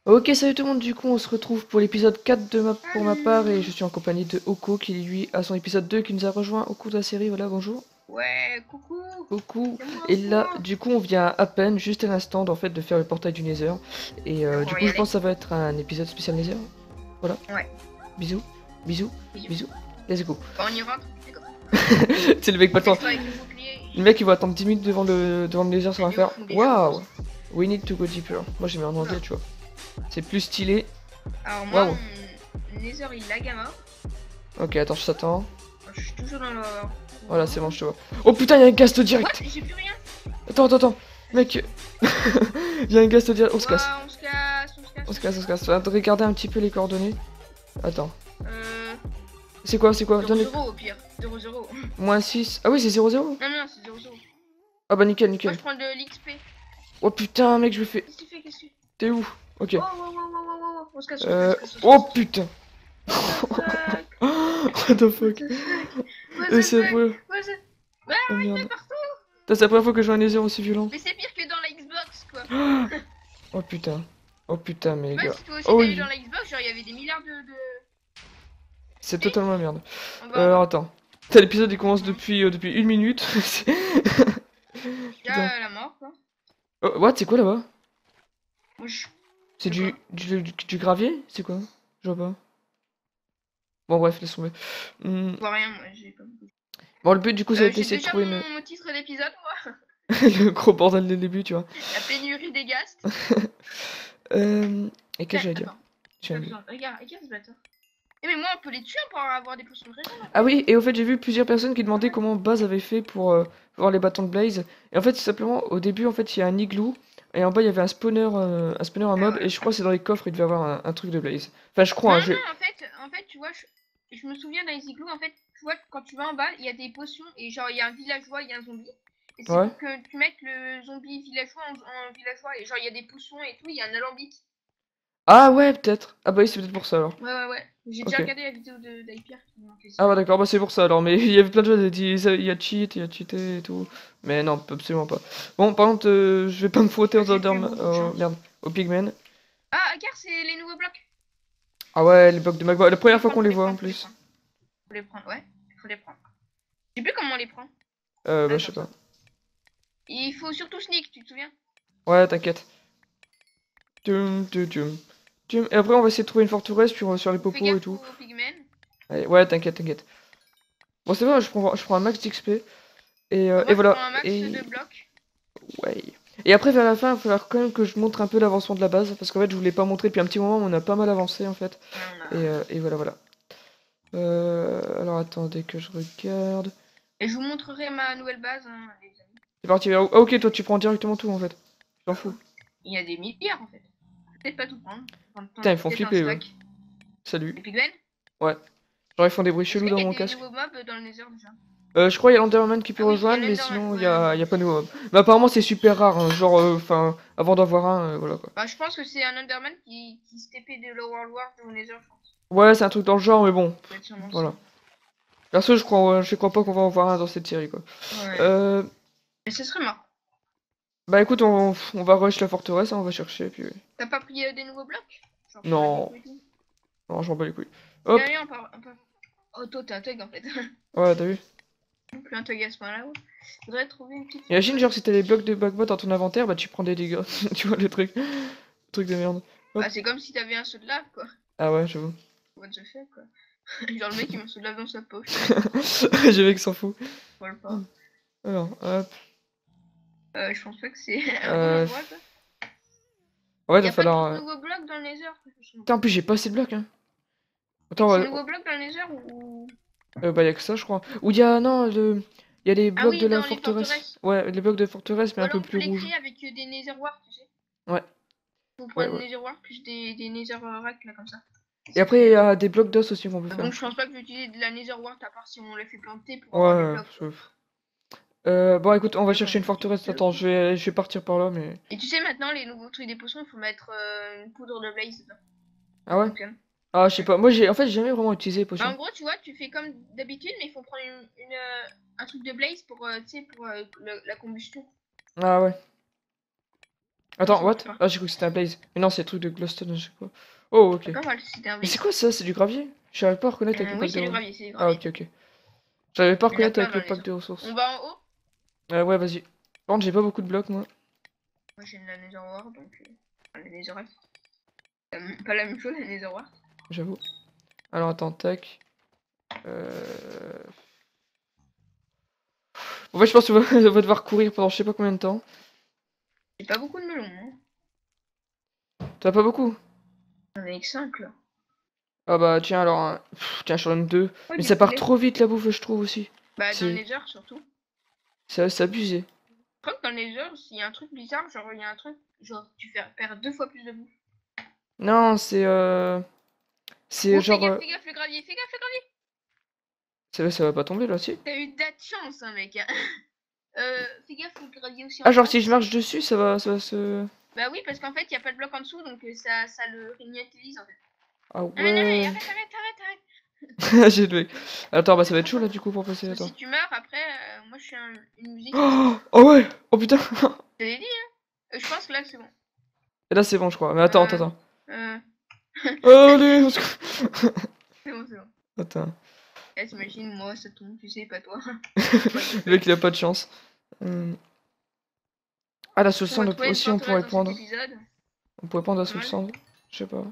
Ok, salut tout le monde, du coup on se retrouve pour l'épisode 4 pour ma part et je suis en compagnie de Oko qui lui a son épisode 2 qui nous a rejoint au cours de la série, voilà, bonjour. Ouais, coucou, Coucou. c'est moi, Et c'est là, moi. du coup on vient à peine, juste à l'instant en fait de faire le portail du Nether. Et Donc on du va coup y je pense aller. que ça va être un épisode spécial Nether. Voilà, Ouais, bisous, bisous, bisous. bisous, let's go. Bon, on y rentre. D'accord. C'est le mec pas le temps. Dépêche-toi avec le bouclier. Le mec il va attendre 10 minutes devant le Nether, ça va Elle est faire où déjà en waouh. plus? We need to go deeper. Moi j'ai mis en anglais, Oula. tu vois. C'est plus stylé. Alors moi, Waouh. mon Nether il lag à mort. Ok, attends, je t'attends. Je suis toujours dans le... Voilà, c'est bon, je te vois. Oh putain, il y a un gast What? direct. J'ai plus rien. Attends, mec. Il y a un gast direct. On se casse. Ouah, on se casse, on se casse. On se casse, on se casse. Attends, regarder un petit peu les coordonnées. Attends. Euh... C'est quoi, c'est quoi? 0 Donne les... 0 au pire. 0 0. Moins 6. Ah oui, c'est 0-0. Non, non, c'est 0 0. Ah bah nickel, Moi nickel. je prends de l'XP. Oh putain, mec, je me fais... Qu'est-ce que tu fais? Qu'est-ce que tu fais? T'es où? Ok. Oh, oh, oh, oh, oh, oh, oh. On se casse, on se casse, on se casse, on se Oh casse. putain. What the fuck? What the What fuck. the fuck? What Et the c'est fuck? vrai. What the... Ah, Oh il est merde. partout. Putain, c'est la première fois que je vois un laser aussi violent. Mais c'est pire que dans la Xbox, quoi. Oh putain. Oh putain, mais les Même gars. si toi aussi Oh t'as eu oui. dans la Xbox, genre il y avait des milliards C'est Et totalement la merde. on va en Alors bas. attends. Putain, l'épisode il commence depuis 1 minute. Déjà Putain. la mort, quoi. Oh, what? C'est quoi là-bas? Moi je. C'est De quoi? du gravier? C'est quoi? Je vois pas. Bon bref, laisse tomber. Je vois rien, moi j'ai pas beaucoup. Bon, le but du coup ça va être J'ai d'essayer de déjà trouver mon titre d'épisode, moi. le gros bordel dès le début, tu vois. La pénurie des ghasts. Et qu'est-ce que j'allais dire? Attends, J'ai un- regarde ce bâtard. Eh mais moi on peut les tuer pour avoir des potions de raison là. Ah oui, et au fait j'ai vu plusieurs personnes qui demandaient comment Baz avait fait pour voir les bâtons de Blaze. Et en fait tout simplement au début en fait il y a un igloo. Et en bas il y avait un spawner à Ah mob. ouais. Et je crois que c'est dans les coffres il devait avoir un truc de Blaze. Enfin je crois, Non, hein, non, en fait, tu vois, je me souviens dans les igloos, en fait, tu vois, quand tu vas en bas, il y a des potions et genre il y a un villageois, il y a un zombie. Et c'est Ouais. pour que tu mettes le zombie villageois en villageois et genre il y a des potions et tout, il y a un alambic. Ah ouais peut-être. Ah bah oui c'est peut-être pour ça alors. Ouais, ouais, ouais. J'ai déjà Ok. regardé la vidéo d'Hyper qui m'a fait ça. Ah bah d'accord, bah c'est pour ça alors, mais il y avait plein de choses, il y a cheat, il y a cheaté et tout. Mais non, absolument pas. Bon, par contre, je vais pas me frotter aux J'ai plus beaucoup de chance. merde, aux pigmen. Ah, regarde, c'est les nouveaux blocs. Ah ouais, les blocs de magma, la Faut les première fois prendre, qu'on faut les les voit en prendre, faut les plus. prendre. Faut les prendre, ouais, faut les prendre. Je sais plus comment on les prend. Bah je sais Attends, pas. ça. Il faut surtout sneak, tu te souviens? Ouais, t'inquiète. Et après, on va essayer de trouver une forteresse sur les Fais popos et gaffe tout. aux pigmen. Allez, ouais, t'inquiète. Bon, c'est bon, je prends un max d'XP. Moi, Et je voilà. prends un max Et de blocs. ouais. Et après, vers la fin, il va falloir quand même que je montre un peu l'avancement de la base. Parce qu'en fait, je voulais pas montrer depuis un petit moment, mais on a pas mal avancé en fait. Et voilà. Alors attendez que je regarde. Et je vous montrerai ma nouvelle base, hein, les amis. C'est parti vers où? Ah ok, toi tu prends directement tout en fait. Je t'en fous. Il y a des milliards en fait. Peut-être pas tout prendre. Putain, ils font Peut-être un flipper, ouais. stack. Salut. Les pigmen? Ouais. Genre ils font des bruits Est-ce chelous qu'il dans y a mon des casque. nouveaux mobs dans le Nether déjà? Je crois qu'il y a l'Enderman qui peut Ah oui, il y a rejoindre, mais l'Enderman. sinon Ouais, y a pas de nouveau mob. Mais apparemment c'est super rare, hein, genre, enfin, avant d'en voir un, voilà quoi. Bah, je pense que c'est un Enderman qui se TP de l'Overworld War au Nether, je pense. Ouais, c'est un truc dans le genre, mais bon, Ça doit être sûrement voilà. ça. Perso, je crois pas qu'on va en voir un dans cette série quoi. Ouais. Mais ce serait marrant. Bah écoute, on va rush la forteresse, hein, on va chercher, puis... T'as pas pris des nouveaux blocs? Genre, Non, et tout. non, j'en bats les couilles. Hop, Allez, on part. Oh, toi, t'es un thug en fait. ouais, t'as vu? Plus un thug à ce point-là, ouais. Faudrait trouver une petite. Imagine, genre, si t'as des blocs de backbot dans ton inventaire, bah tu prends des dégâts. Tu vois le truc? Le truc de merde. Hop. Bah, c'est comme si t'avais un seau de lave, quoi. Ah ouais, j'avoue. What the fuck, quoi. Genre, le mec, il met un seau de lave dans sa poche. J'ai vu qu'il s'en fout. Voilà pas. Alors, hop. Je pense pas que c'est un bon Euh... endroit, quoi. Ouais, il Y'a va pas falloir... de nouveaux blocs dans le Nether, quoi. Putain, en plus, j'ai pas assez de blocs, hein. Y'a Attends, de nouveaux blocs dans le Nether ou. bah y'a que ça, je crois. Ou y'a... Non, y'a les Ah blocs de oui, la dans les forteresse. forteresses. Ouais, les blocs de forteresse, mais Ou un peu alors on peut plus les rouges. créer avec des Nether Wars, tu sais. Ouais. Faut Ouais, prendre ouais. des Nether Wars plus des Nether Racks, là, comme ça. Et après, il y a des blocs d'os aussi qu'on peut faire. Donc je pense pas que j'utilise de la Nether Wart à part si on les fait planter pour Ouais, avoir des blocs. bon, écoute, on va Mais chercher bon, une forteresse. Attends, je vais partir par là, mais... Et tu sais maintenant les nouveaux trucs des potions, il faut mettre une poudre de blaze dedans. Ah ouais? Donc, Ah, je sais pas. Moi, en fait, j'ai jamais vraiment utilisé les bah, potions. en gros, tu vois, tu fais comme d'habitude, mais il faut prendre un truc de blaze pour, tu sais, pour la combustion. Ah ouais. Attends, Ça what? marche pas. Ah, j'ai cru que c'était un blaze. Mais non, c'est le truc de glowstone, je sais pas. Oh, ok. C'est pas mal, c'était un Mais blaze. c'est quoi ça? C'est du gravier? Je savais pas reconnaître avec le Oui, pack c'est de... du gravier, c'est du Ah, gravier. ok, ok. J'avais pas Il y en a reconnaître plein avec dans le les pack eaux. de ressources. On va en haut. Ouais, vas-y. Par contre, j'ai pas beaucoup de blocs, moi. Moi j'ai la Nether Ward, donc. Enfin, la Nether Ward. Pas la même chose, la Nether Ward. J'avoue. Alors, attends, tac. Euh... En fait, je pense qu'on va, on va devoir courir pendant je sais pas combien de temps. J'ai pas beaucoup de melons, hein. T'as pas beaucoup? J'en ai que 5 là. Ah bah, tiens, alors... hein. Tiens, j'en donne 2. Ouais, Mais du ça part poulet. trop vite, la bouffe, je trouve, aussi. Bah, dans le C'est Nether surtout. c'est abusé. Je crois que dans le Nether, s'il y a un truc bizarre, genre il y a un truc, genre tu perds 2 fois plus de bouffe. Non, c'est... C'est Oh, genre... fais gaffe le gravier, fais gaffe le gravier! Ça va pas tomber, là, si? T'as eu de chance, hein, mec. Fais gaffe le gravier aussi Ah, en genre, face. si je marche dessus, ça va se... Bah oui, parce qu'en fait, il y a pas de bloc en dessous, donc ça le réinitialise en fait. Ah Non, mais non, mais ouais... arrête. J'ai le mec. Attends, bah ça va être chaud, là, du coup, pour passer, Parce que attends. si tu meurs, après, moi je suis une musique. Oh, oh ouais! Oh putain! Je l'ai dit, hein. Je pense que là c'est bon. Et là, c'est bon, je crois. Mais attends, attends. Euh, Oh, allez! Au secours. c'est bon, c'est bon. Attends. Là, t'imagines, moi ça tombe, tu sais, pas toi. Le mec, il a pas de chance. Ah, la soul On va sand trouver une aussi, on pourrait forteresse dans prendre. cet épisode. On pourrait prendre la Pas soul mal. sand. Je sais pas.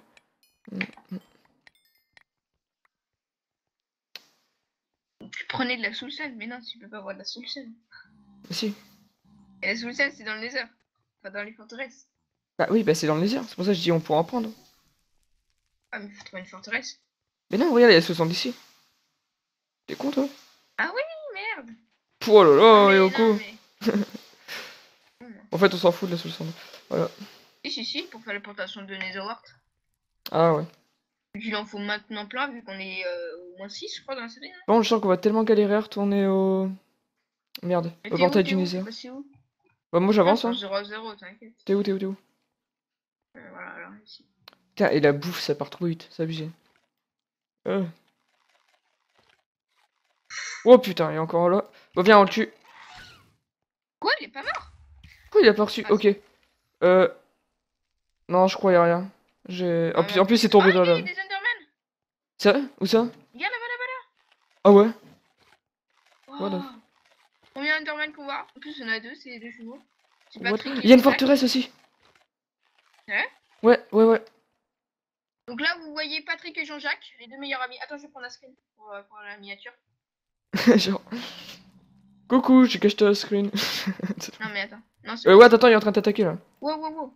Prenez de la soul sand, mais non, tu peux pas avoir de la soul sand. Si. Et la soul sand, c'est dans le nether. Pas dans les forteresses. Bah oui, bah c'est dans le désert. C'est pour ça que je dis on pourra en prendre. Ah, mais faut trouver une forteresse. Mais non, regarde, il y a la soul sand ici. T'es con, toi? Ah oui, merde. Oh là là, Mais non, Yoko. mais. En fait, on s'en fout de la soul sand. Voilà. Si, pour faire les plantations de Netherwart. Ah ouais. Il en faut maintenant plein, vu qu'on est au moins 6, je crois, dans la série. Hein. Bon, je sens qu'on va tellement galérer à retourner au... Merde, Mais au t'es où, portail t'es du où? Nether. T'es passé où? Bah moi j'avance, Non, hein. 0 à 0, t'inquiète. T'es où, t'es où, t'es où? Voilà, alors ici. Putain, et la bouffe, ça part trop vite, c'est abusé. Oh putain, il est encore là. Bon, viens, on le tue. Quoi, il est pas mort? Oh, il a pas reçu, Ah, ok. Non, je croyais rien. J'ai... En plus, c'est tombé Ah, dans il y la... a des Endermen! C'est vrai? Où ça? Regarde là-bas. Ah ouais? Oh. Voilà. Combien d'Endermen qu'on voit? En plus, on a deux, c'est les deux jumeaux. C'est What? Patrick et Il y a une Jean-Jacques. forteresse aussi. Ouais. Ouais. Donc là, vous voyez Patrick et Jean-Jacques, les deux meilleurs amis. Attends, je vais prendre la screen pour la miniature. Genre... Coucou, j'ai caché ta screen. Non, mais attends. Non, c'est Ouais, attends, il est en train de t'attaquer là. Wow.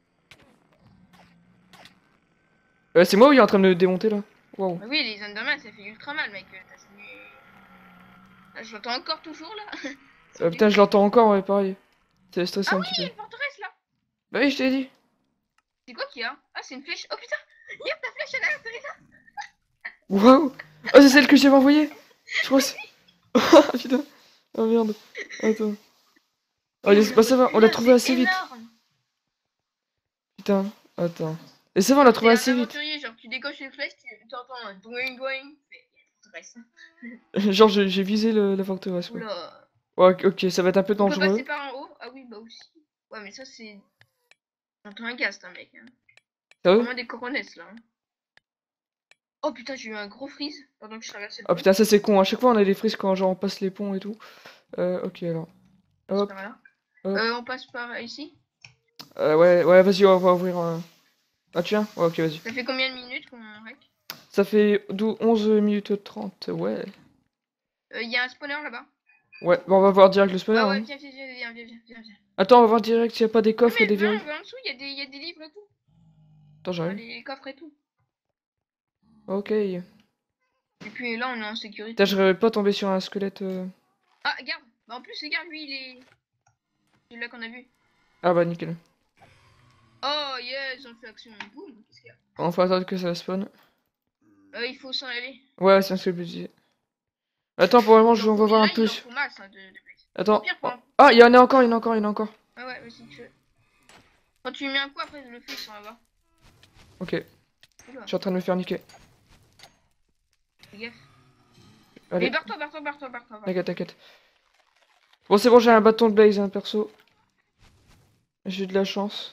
C'est moi ou il est en train de me démonter là? Wow. Bah oui, les Endermen, ça fait ultra mal, mec. Là, je l'entends encore toujours là. Putain, je l'entends encore, ouais, pareil. C'est stressant Ah un oui, petit il y a peu. une forteresse là. Bah oui, je t'ai dit. C'est quoi qu'il y a? Ah, c'est une flèche. Oh putain, regarde ta flèche, elle a atterri là. Waouh. Oh, c'est celle que j'avais envoyée. Je crois que c'est... Oh putain. Oh merde. Attends. Oh, c'est pas ça va, on l'a trouvé assez vite. Putain, attends. Et ça va, on l'a trouvé assez vite. Genre, tu décoches une flèche, tu entends un doing. Forteresse. Genre, j'ai visé la forteresse, quoi. Oula. Ouais, ok, ça va être un peu On peut dangereux. passer par en haut? Ah oui, bah aussi. Ouais, mais ça, c'est. J'entends un gaz, un mec. Hein. Sérieux? Vraiment des coronesses là. Hein. Oh putain, j'ai eu un gros freeze pendant que je traversais le Oh pont. putain, ça c'est con. À chaque fois, on a des frises quand genre on passe les ponts et tout. Ok, alors. C'est Hop. par là. Hop. On passe par ici. Ouais, vas-y, on va ouvrir. Ah, tiens? Ouais, ok, vas-y. Ça fait combien de minutes qu'on rec? Ça fait 11 minutes 30, ouais. Il y a un spawner là-bas. Ouais, bon, on va voir direct le spawner. Ouais, Hein. viens. Attends, on va voir direct s'il n'y a pas des coffres et des verrues. En dessous, il y a des livres et tout. Attends, j'arrive. Les coffres et tout. Ok. Et puis là, on est en sécurité. Putain, je rêvais pas tomber sur un squelette. Ah, regarde. Bah, en plus, regarde, lui, il est. C'est là qu'on a vu. Ah bah, nickel. Oh, yeah, ils ont fait action. Boum, qu'est-ce qu'il y a? On faut attendre que ça spawn. Il faut s'en aller. Ouais, c'est un ce que je disais. Attends, pour le moment, on va voir un peu. Il en faut masse, hein, de blaze. Attends. Pire, Ah, il y en a encore. Ah ouais, vas-y, tu veux. Quand tu mets un coup, après, le feu, il s'en va. Ok. Oula. Je suis en train de me faire niquer. Fais gaffe. Allez. Mais barre-toi. T'inquiète. Bon, c'est bon, j'ai un bâton de blaze, hein, perso. J'ai eu de la chance.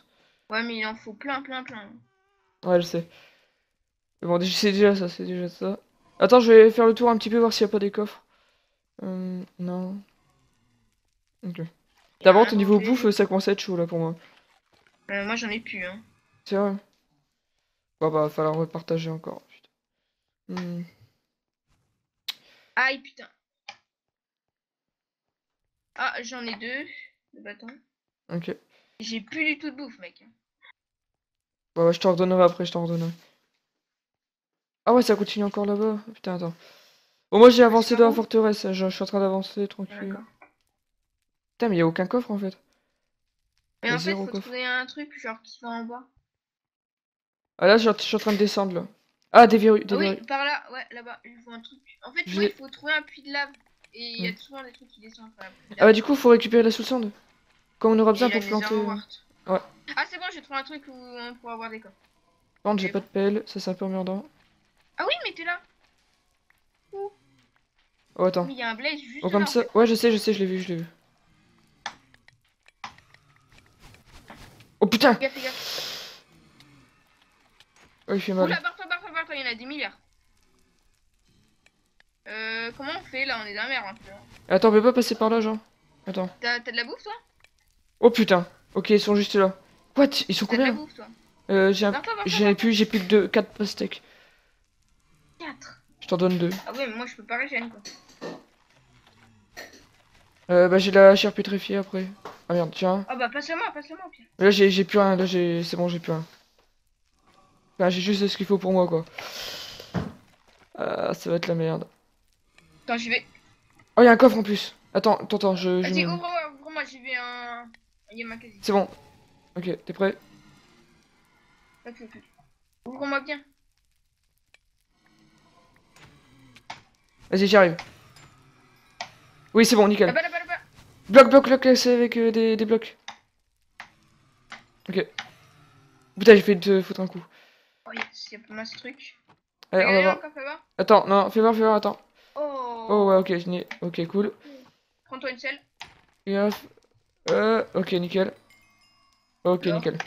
Ouais, mais il en faut plein. Ouais, je sais. Mais bon, c'est déjà ça, c'est déjà ça. Attends, je vais faire le tour un petit peu, voir s'il n'y a pas des coffres. Non. Ok. Il y a D'abord, un au niveau bouffe, danger. ça commence à être chaud là pour moi. Moi, j'en ai plus, hein. C'est vrai. Bon, bah, va falloir repartager encore. Putain. Aïe, putain. Ah, j'en ai deux. Le bâton. Ok. J'ai plus du tout de bouffe, mec. Bah, ouais, je t'en redonnerai après, je t'en redonnerai. Ah ouais, ça continue encore là-bas. Putain, attends. Bon, moi j'ai Ah, c'est avancé par dans la où? forteresse, je suis en train d'avancer Ah, tranquille. d'accord. Putain, mais y a aucun coffre en fait. Mais Y a en fait, zéro faut coffre. trouver un truc, genre, qui va en bas. Ah là, je suis en train de descendre là. Ah, des verrues, des Ah oui, verrues. par là, ouais, là-bas, je vois un truc. En fait, tu Je vois, il l'ai- faut trouver un puits de lave. Et il y Hmm. a souvent des trucs qui descendent par un puits de Ah bah lave. du coup, faut récupérer la sous-sande. Quand on aura Et besoin la pour Nether planter... Wart. Ouais. Ah, c'est bon, j'ai trouvé un truc où on pourra avoir des coffres. Par contre, j'ai Mais pas bon. de pelle, ça c'est un peu emmerdant. Ah oui, mais t'es là. Ouh. Oh, attends. Mais il y a un blaze Oh, juste comme là, en ça... fait. Ouais, je sais, je l'ai vu, je l'ai vu. Oh putain! Fais gaffe. Oh, il fait mal. Oula, barre-toi, il y en a des milliards. Comment on fait là? On est dans la merde un peu, hein. Attends, on peut pas passer par là, genre? Attends. T'as de la bouffe, toi? Oh putain! Ok, ils sont juste là. What? Ils sont T'as de la combien? bouffe, toi? J'en ai plus, j'ai plus que 4 pastèques. 4. Je t'en donne 2. Ah ouais, mais moi je peux pas régénérer, quoi. Bah j'ai la chair pétrifiée après. Ah merde, tiens. Ah bah passe-le-moi au pire. Là j'ai plus rien, là c'est bon, j'ai plus rien. Enfin, j'ai juste ce qu'il faut pour moi quoi. Ça va être la merde. Attends, j'y vais. Oh, y'a un coffre en plus. Attends, je Vas-y, me... ouvre-moi, j'ai vu un. Il y a ma quasi. C'est bon. Ok, t'es prêt? Ok. Ouvre-moi bien. Vas-y, j'y arrive. Oui, c'est bon, nickel. Là-bas. Bloc, c'est avec des blocs. Ok. Putain, j'ai fait te foutre un coup. Oh yes, il y a pas mal ce truc. Allez, T'as on va gagné voir. encore, fais voir. Attends, non, fais voir, attends. Oh ouais, Oh. ok, ok, cool. Prends-toi une selle. Gaffe. Ok, nickel. Ok, Alors. nickel.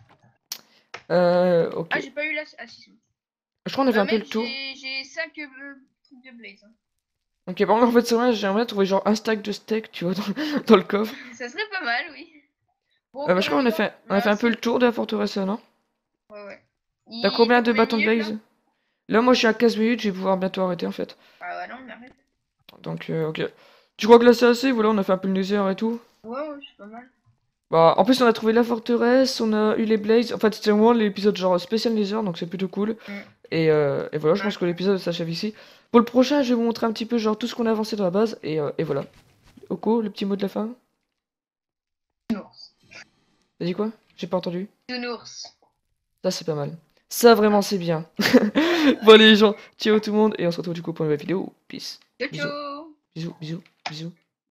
Ok. Ah, j'ai pas eu la. Ah, si, c'est bon. Je crois qu'on a fait un peu le Mec, tour. j'ai 5 trucs de blaze, hein. Ok, par contre, en fait, c'est vrai, j'aimerais trouver genre un stack de steak, tu vois, dans le coffre. Ça serait pas mal, oui. Bon, au Bah, je pire, crois on y qu'on a va. fait, On on a a fait un un peu le seul. tour de la forteresse, là, non? Ouais. T'as T'as combien de combien de bâtons de minutes là? blaze? Là, moi, je suis à 15 minutes, je vais pouvoir bientôt arrêter, en fait. Ah ouais, non, on arrête. Donc, ok. Tu crois que là, c'est assez? Voilà, on a fait un peu le nether et tout. Ouais, c'est pas mal. Bah, en plus, on a trouvé la forteresse, on a eu les blazes. En fait, c'était vraiment l'épisode genre spécial nether, donc c'est plutôt cool. Mm. Et voilà, je pense Ouais. que l'épisode s'achève ici. Pour le prochain, je vais vous montrer un petit peu genre tout ce qu'on a avancé dans la base. Et voilà. Oko, le petit mot de la fin? Nounours. T'as dit quoi? J'ai pas entendu. Nounours. Ça, c'est pas mal. Ça, vraiment, c'est bien. Bon, allez, les gens, ciao tout le monde, et on se retrouve du coup pour une nouvelle vidéo. Peace. Ciao, Bisous. ciao. Bisous.